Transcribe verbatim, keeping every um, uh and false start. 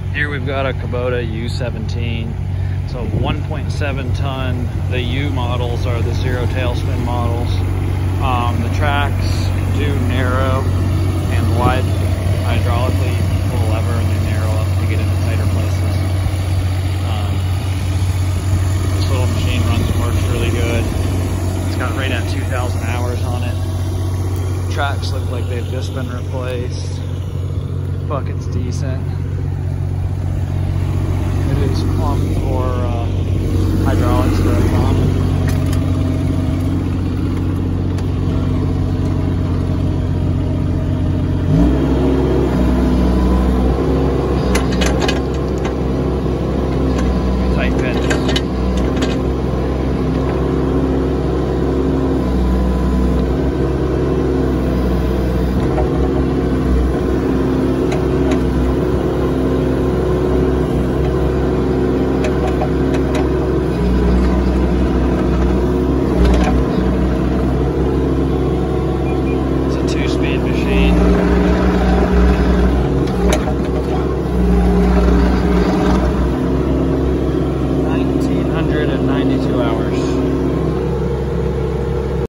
Here we've got a Kubota U seventeen. So one point seven ton. The U models are the zero tailspin models. Um, the tracks do narrow and wide hydraulically. You pull a lever and they narrow up to get into tighter places. Um, this little machine runs and works really good. It's got right at two thousand hours on it. Tracks look like they've just been replaced. Bucket's decent. It is pumped for uh, hydraulics that are on it.